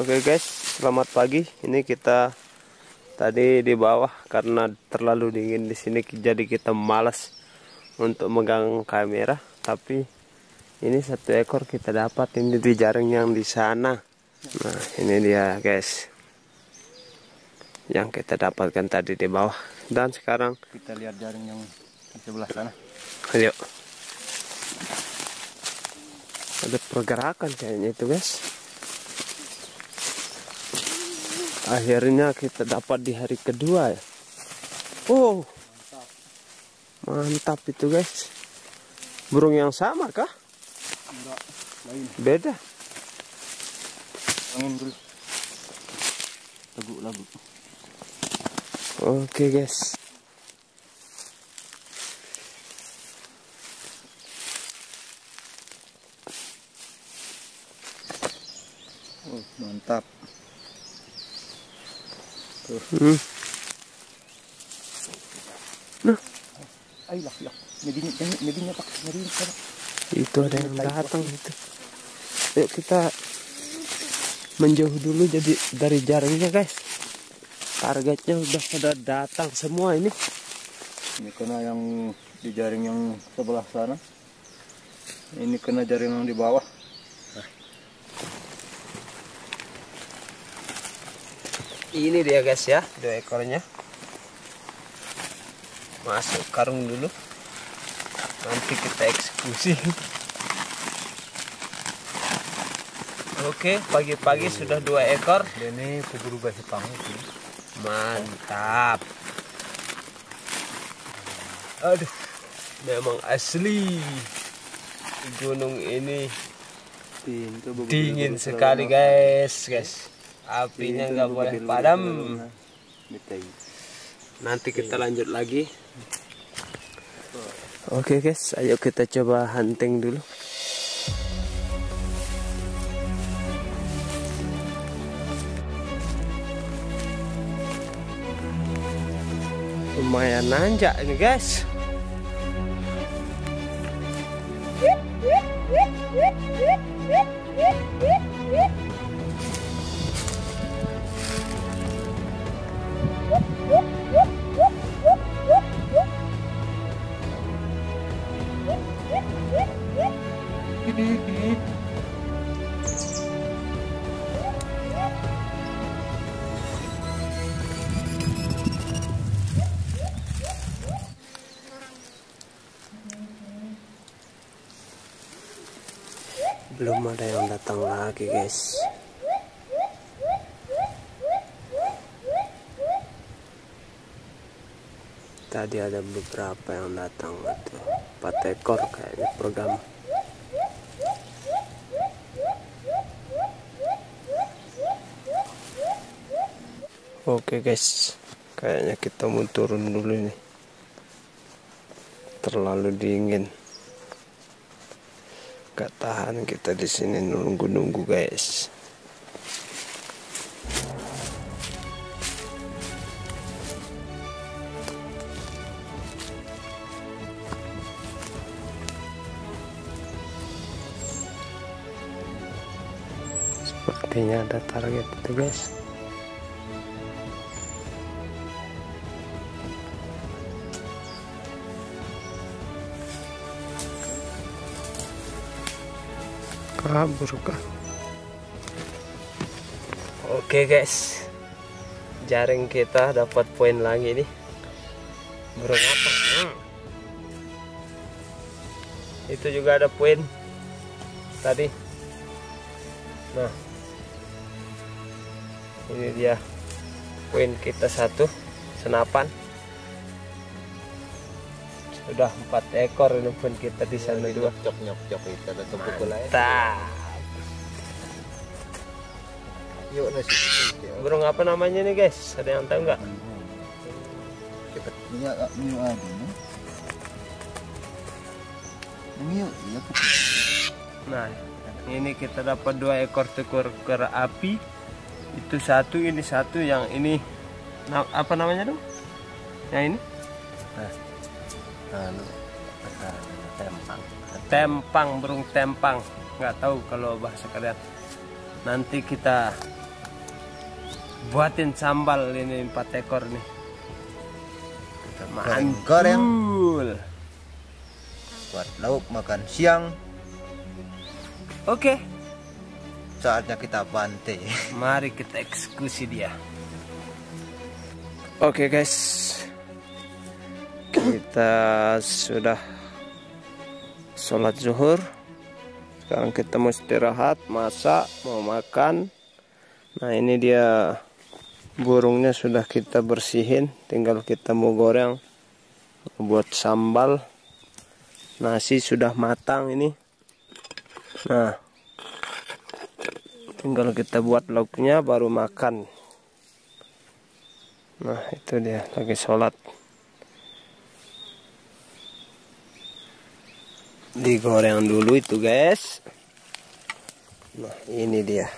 Oke guys, selamat pagi. Ini kita tadi di bawah karena terlalu dingin di sini, jadi kita malas untuk megang kamera. Tapi ini satu ekor kita dapat ini di jaring yang di sana. Nah, ini dia guys, yang kita dapatkan tadi di bawah. Dan sekarang kita lihat jaring yang di sebelah sana. Ayo. Ada pergerakan kayaknya itu guys. Akhirnya kita dapat di hari kedua ya. Oh, mantap itu guys. Burung yang sama kah? Enggak, lain. Beda. Angin dulu. Teguk lagu. Oke guys. Oh, mantap. Tuh. Nah, Ayolah, ya. Medinya Pak, medinya Pak. itu ada yang datang itu. Yuk kita menjauh dulu jadi dari jaringnya guys. Targetnya udah pada datang semua ini. Ini kena yang di jaring yang sebelah sana. Ini kena jaring yang di bawah. Ini dia guys ya, 2 ekornya. Masuk karung dulu. Nanti kita eksekusi. Oke, pagi-pagi sudah 2 ekor. Ini kuburu basi pangu. Mantap. Aduh, memang asli gunung ini dingin sekali guys. Apinya nggak boleh padam. Nanti kita lanjut lagi. Oke guys, ayo kita coba hunting dulu. Lumayan nanjak ini guys. Belum ada yang datang lagi guys. Tadi ada beberapa yang datang itu 4 ekor kayaknya program. Oke guys, kayaknya kita mau turun dulu nih. Terlalu dingin. Gak tahan kita di sini nunggu guys. Sepertinya ada target itu guys. Kabur kah? Oke guys, jaring kita dapat poin lagi nih. Burung apa? Itu juga ada poin tadi. Nah, ini dia poin kita 1 senapan. Sudah 4 ekor ini pun kita di sana 2. Nyok kita ada tepuk lain. Mantap. Yuk nasi. Burung apa namanya nih guys? Ada yang tahu nggak? Kita ini aja. Ini ya. Nah, ini kita dapat 2 ekor tekor api. Itu 1, ini 1, yang ini apa namanya dong? Yang ini? Tempang, burung tempang. Nggak tahu kalau bahasa kalian. Nanti kita buatin sambal ini 4 ekor nih. Goreng Mantul. buat lauk makan siang. Oke, Saatnya kita bantai. mari kita eksekusi dia. Oke guys, kita sudah sholat zuhur. Sekarang kita mau istirahat, masak, mau makan. Nah ini dia burungnya sudah kita bersihin, tinggal kita mau goreng buat sambal. Nasi sudah matang ini. Nah tinggal kita buat lauknya baru makan. Nah itu dia lagi sholat. Digoreng dulu itu guys. Nah ini dia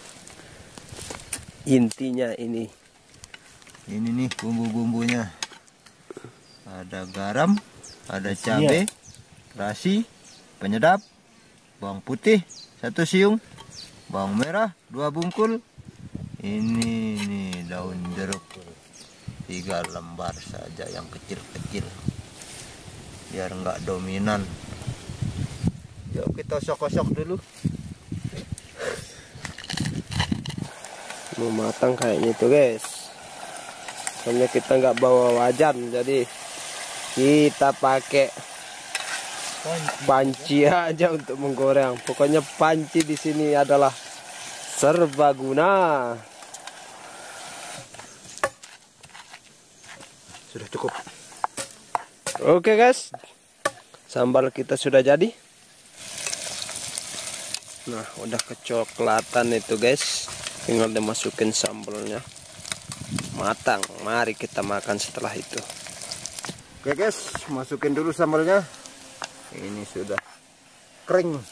intinya ini. Ini nih bumbu-bumbunya. Ada garam, ada cabai, terasi, penyedap, bawang putih 1 siung, bawang merah 2 bungkul. Ini nih daun jeruk 3 lembar saja yang kecil-kecil biar enggak dominan. Yuk kita kosok-kosok dulu. Mau matang kayaknya itu guys. Soalnya kita nggak bawa wajan, jadi kita pakai panci aja untuk menggoreng. Pokoknya panci di sini adalah serbaguna. Sudah cukup. Oke guys, sambal kita sudah jadi. Nah udah kecoklatan itu guys, tinggal dimasukin sambalnya. Matang, mari kita makan setelah itu. Oke guys, masukin dulu sambalnya. Ini sudah kering.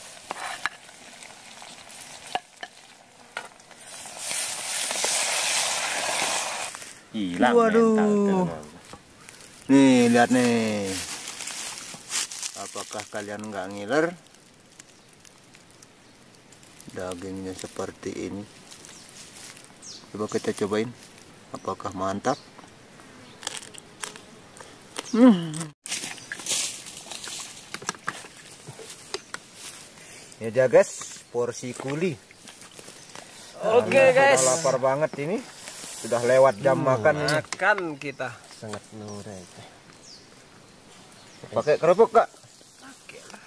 Hilang. Waduh. Nih lihat nih. Apakah kalian nggak ngiler? Dagingnya seperti ini. Coba kita cobain. Apakah mantap? Ya aja guys, porsi kuli. Oke guys, Sudah lapar banget ini. Sudah lewat jam makan ini. makan kita. Sangat nurut. Pakai kerupuk kak? Oke lah.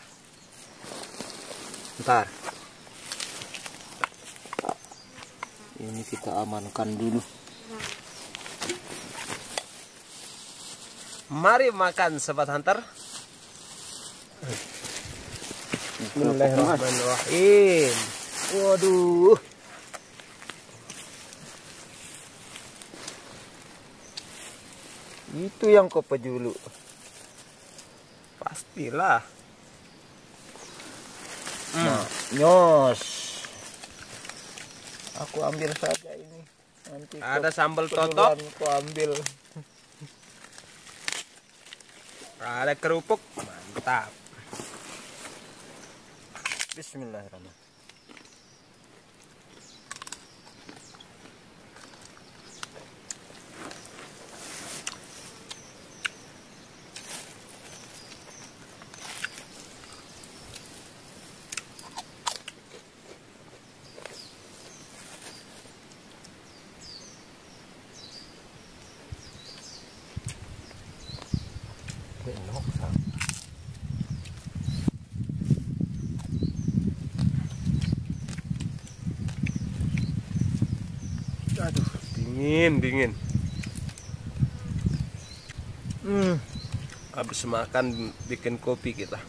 Ntar. Ini kita amankan dulu. Mari makan sobat hunter. Bismillahirrahmanirrahim. Waduh. Itu yang kau pejulu. Pastilah. Nah, nyos. Aku ambil saja ini. Nanti Ada sambal keduluan totop, kau ambil. ada kerupuk, mantap. Bismillahirrahmanirrahim. Aduh, dingin. Habis makan bikin kopi kita.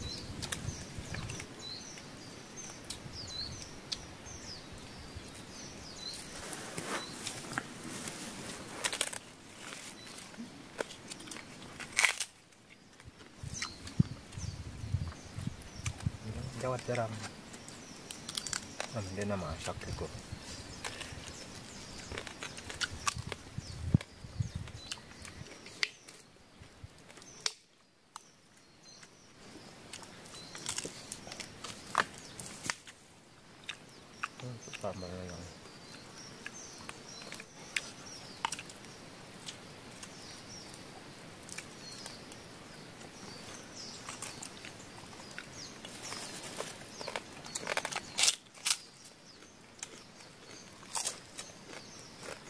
Jawat garam. Dia nama masak itu.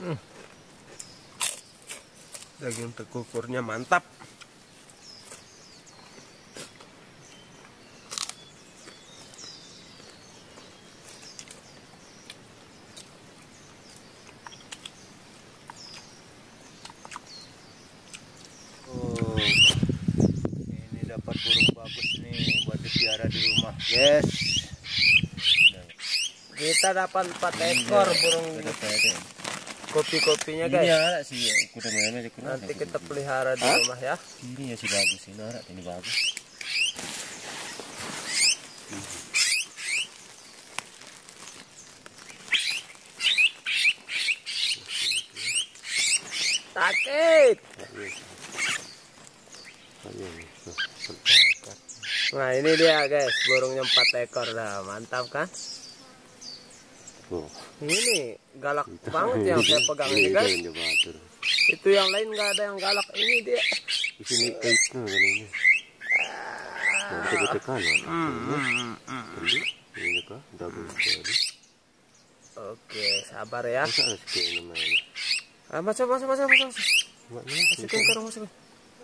Daging tekukurnya mantap. Oh, ini dapat burung bagus nih buat dipiara di rumah, guys. Kita dapat 4 ekor burung kopi-kopinya, guys. Ini ada sih, kuda meme. Nanti kita pelihara di rumah ya. Ini ya sih bagus, ini ada, ini bagus. Sakit. Nah ini dia guys, burungnya 4 ekor dah, mantap kan? Oh. Ini galak banget yang saya pegang ini guys. Itu yang lain nggak ada yang galak, ini dia. Di sini kaitnya kan ini. Nanti kita tekan. Ini kah? Double tadi. Oke, sabar ya. Masa ada sekali namanya. Masuk. Masukin ke rumah, masukin.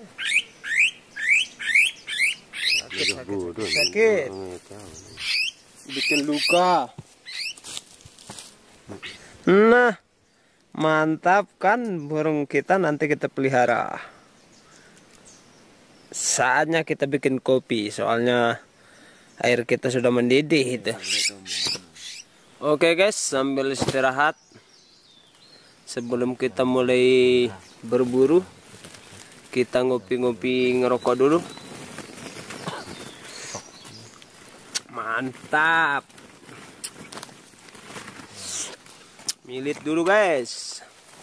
Sakit. Bikin luka. Nah, mantap kan burung kita, nanti kita pelihara. Saatnya kita bikin kopi, soalnya air kita sudah mendidih itu. Oke guys, sambil istirahat sebelum kita mulai berburu, kita ngopi-ngopi ngerokok dulu. Mantap. Milit dulu guys.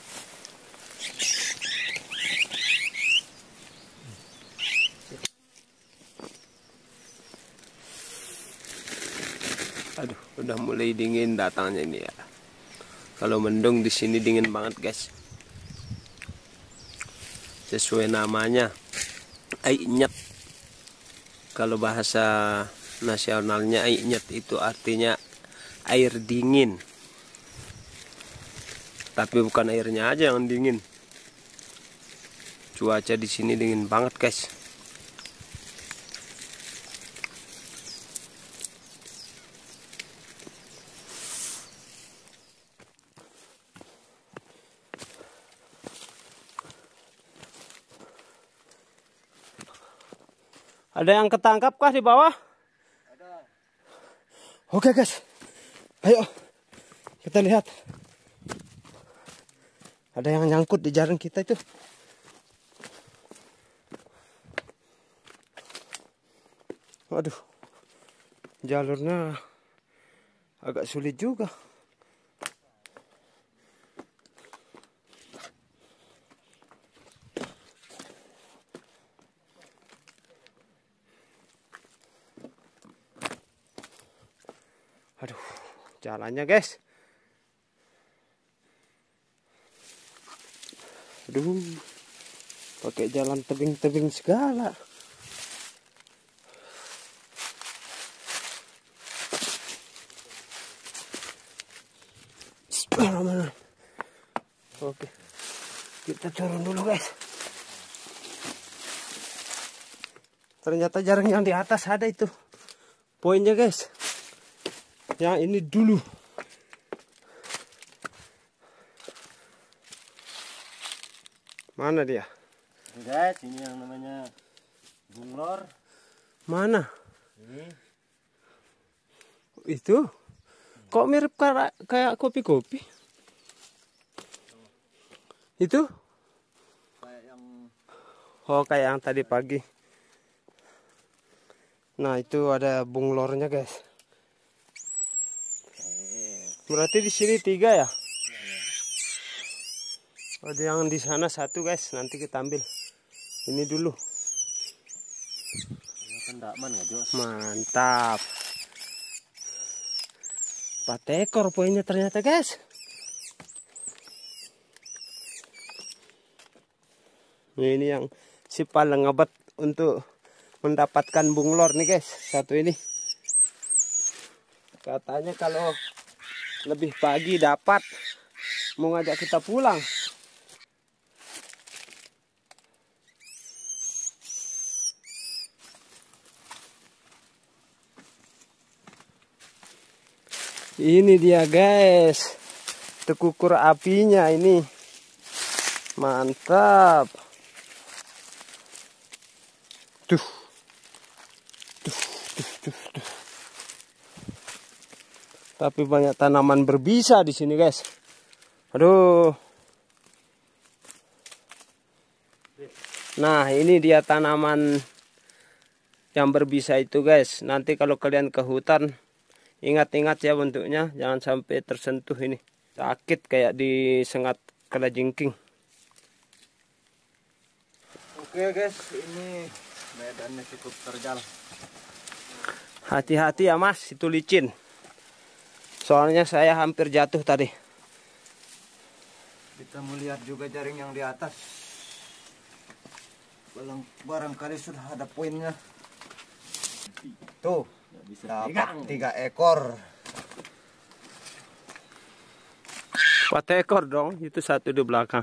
Aduh, udah mulai dingin datangnya ini ya. Kalau mendung di sini dingin banget guys. Sesuai namanya, ainyet. Kalau bahasa nasionalnya ainyet itu artinya air dingin. Tapi bukan airnya aja yang dingin. Cuaca di sini dingin banget guys. Ada yang ketangkap kah di bawah? Ada. Oke guys, ayo kita lihat. Ada yang nyangkut di jaring kita itu. Waduh, jalurnya agak sulit juga. Aduh, jalannya guys. Aduh, pakai jalan tebing-tebing segala. Bismillahirrahmanirrahim. Oke, kita turun dulu guys. Ternyata jaring yang di atas ada itu poinnya guys. Yang ini dulu. Mana dia? Guys, ini yang namanya bunglor. Mana? Ini. Itu? Kok mirip kayak kopi-kopi? Itu? Kayak yang Oh, kayak yang tadi pagi. Nah, itu ada bunglornya, guys. Berarti di sini 3 ya? Ada yang di sana 1 guys. Nanti kita ambil. Ini dulu. Ini kan dakman nggak Jos? Mantap. 4 ekor poinnya ternyata guys. Ini yang si paling ngebet untuk mendapatkan bunglor nih guys. 1 ini. Katanya kalau lebih pagi dapat, mau ngajak kita pulang. Ini dia guys, tekukur apinya ini, mantap. Tuh. Tapi banyak tanaman berbisa di sini guys. Aduh. Nah ini dia tanaman yang berbisa itu guys. Nanti kalau kalian ke hutan, ingat-ingat ya bentuknya, jangan sampai tersentuh ini. Sakit kayak disengat kalajengking. Oke guys, ini medannya cukup terjal. Hati-hati ya mas, itu licin. Soalnya saya hampir jatuh tadi. Kita melihat juga jaring yang di atas. Barangkali sudah ada poinnya. Tuh, dapat 3 ekor. 4 ekor dong, itu satu di belakang.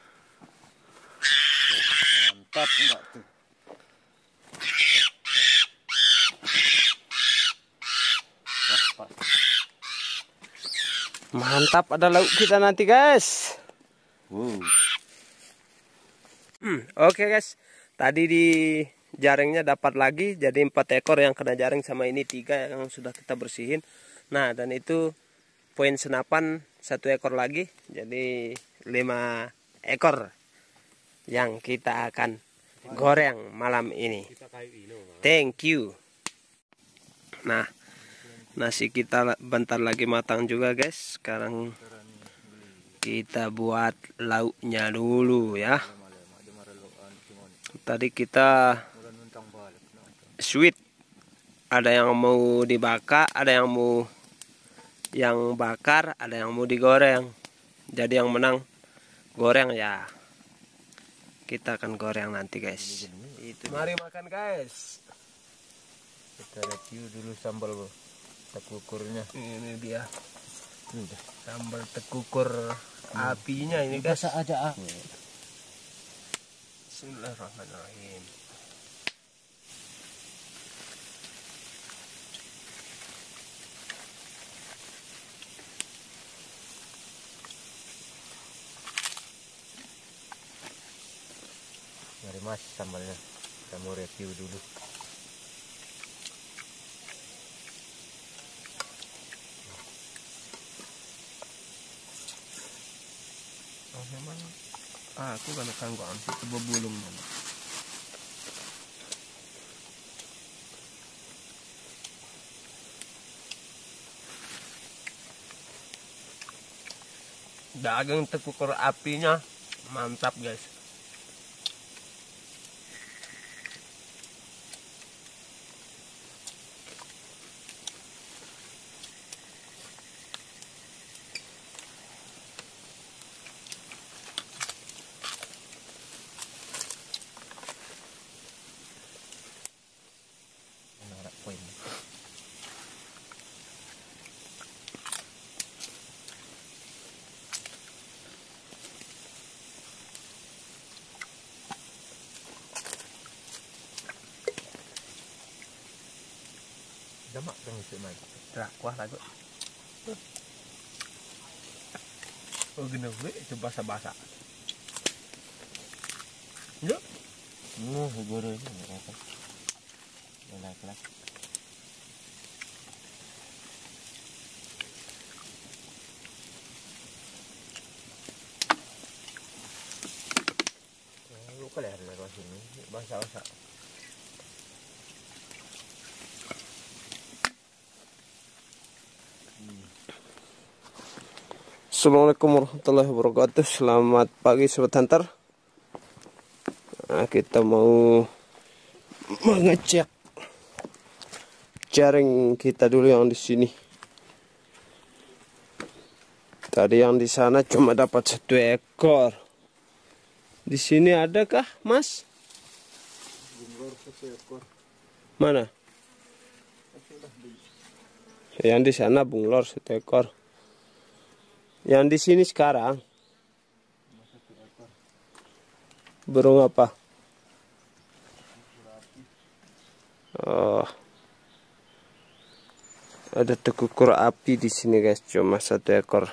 Mantap enggak tuh? Mantap, ada lauk kita nanti guys. Oke guys, tadi di jaringnya dapat lagi, jadi 4 ekor yang kena jaring, sama ini 3 yang sudah kita bersihin. Nah dan itu poin senapan 1 ekor lagi, jadi 5 ekor yang kita akan goreng malam ini. Thank you. Nah nasi kita bentar lagi matang juga guys. Sekarang kita buat lauknya dulu ya. Tadi kita sweet, ada yang mau dibakar, ada yang mau bakar, ada yang mau digoreng. Jadi yang menang goreng ya. Kita akan goreng nanti guys. Itu. Mari makan guys. Kita review dulu sambal tekukurnya. Ini dia sambal tekukur apinya ini guys. Biasa aja. Bismillahirrahmanirrahim. Mari mas, sambalnya kita mau review dulu. Memang aku kan kangguan itu bebulung mana. Daging tekukur apinya mantap guys. Damak dong itu mas. Kuah lagu. Oh gini gue itu basa-basa. Yuk. Goreng ini apa? Kelak. Lu kalian lagi sini basa-basa. Assalamualaikum warahmatullahi wabarakatuh. Selamat pagi sobat hunter. Nah, kita mau mengecek jaring kita dulu yang di sini. Tadi yang di sana cuma dapat 1 ekor. Di sini adakah, Mas? Bunglor 1 ekor. Mana? Yang di sana bunglor 1 ekor. Yang di sini sekarang burung apa? Oh, ada tekukur api di sini guys, cuma 1 ekor.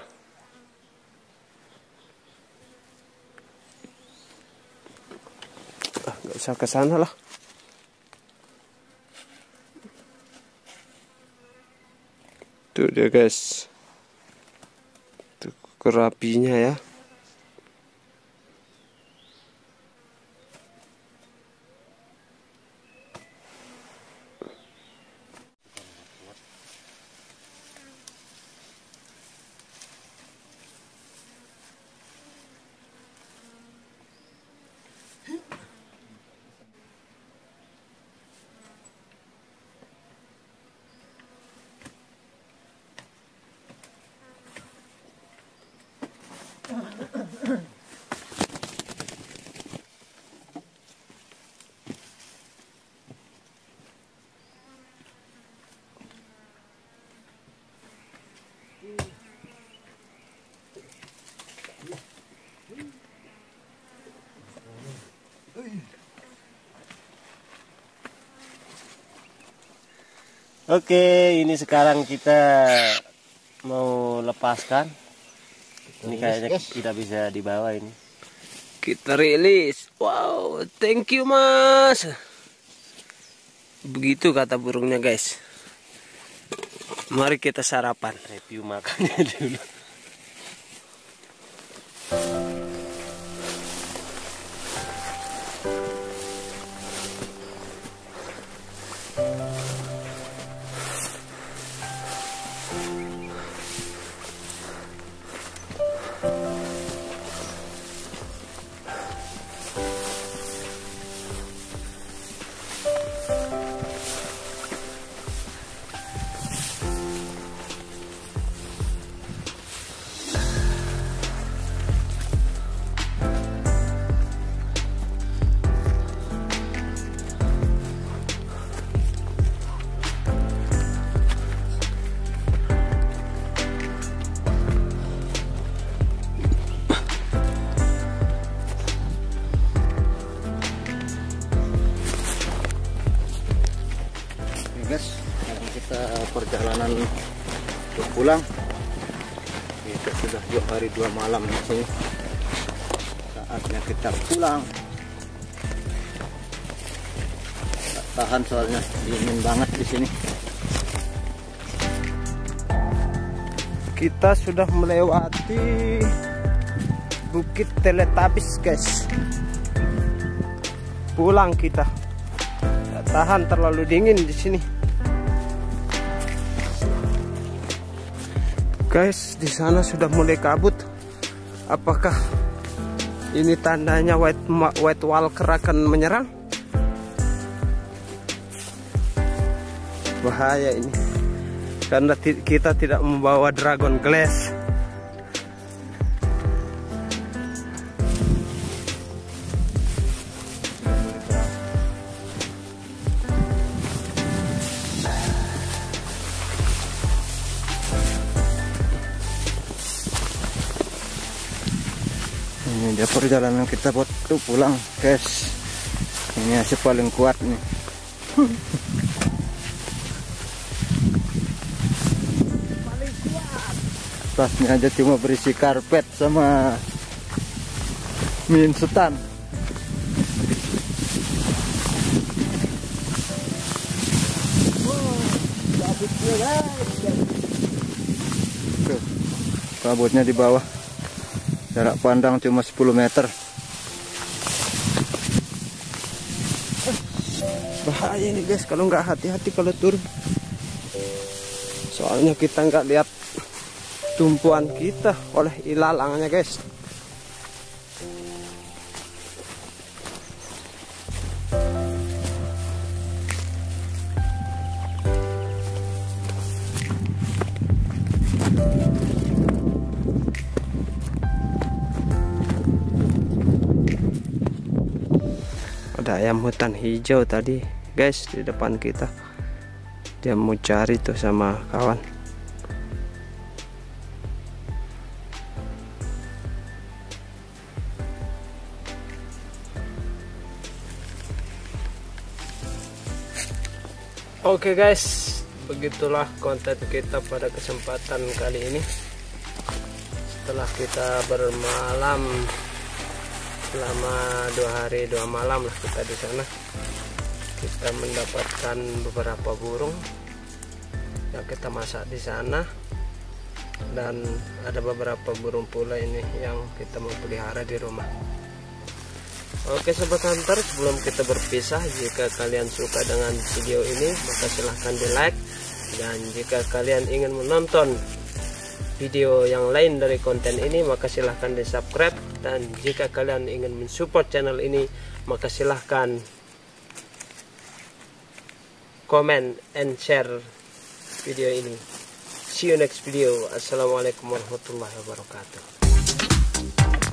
Nggak usah ke sana lah. Tuh dia guys, tekukur apinya ya. Oke, ini sekarang kita mau lepaskan. Ini kayaknya tidak bisa dibawa ini. Kita rilis. Wow, thank you mas. Begitu kata burungnya guys. Mari kita sarapan. Review makannya dulu. Guys, sekarang kita perjalanan untuk pulang. Kita sudah 2 hari 2 malam di sini. Saatnya kita pulang. Tak tahan soalnya dingin banget di sini. Kita sudah melewati Bukit Teletubbies guys. Pulang kita. Tak tahan, terlalu dingin di sini. Guys, di sana sudah mulai kabut. Apakah ini tandanya white walker akan menyerang? Bahaya ini. Karena kita tidak membawa dragon glass. Ini dia perjalanan kita buat tuh pulang, guys. Ini hasil paling kuat nih. Paling kuat. Tasnya aja cuma berisi karpet sama mie instan. Tuh, kabutnya di bawah. Jarak pandang cuma 10 meter. Bahaya ini guys kalau nggak hati-hati kalau turun. Soalnya kita nggak lihat tumpuan kita oleh ilalangnya guys. Ada ayam hutan hijau tadi guys di depan kita. Dia mau cari tuh sama kawan. Oke guys, begitulah konten kita pada kesempatan kali ini. Setelah kita bermalam selama 2 hari 2 malam lah kita di sana, kita mendapatkan beberapa burung yang kita masak di sana, dan ada beberapa burung pula ini yang kita mau pelihara di rumah. Oke sobat hunter, sebelum kita berpisah, jika kalian suka dengan video ini maka silahkan di like, dan jika kalian ingin menonton video yang lain dari konten ini maka silahkan di subscribe, dan jika kalian ingin mensupport channel ini maka silahkan comment and share video ini. See you next video. Assalamualaikum warahmatullahi wabarakatuh.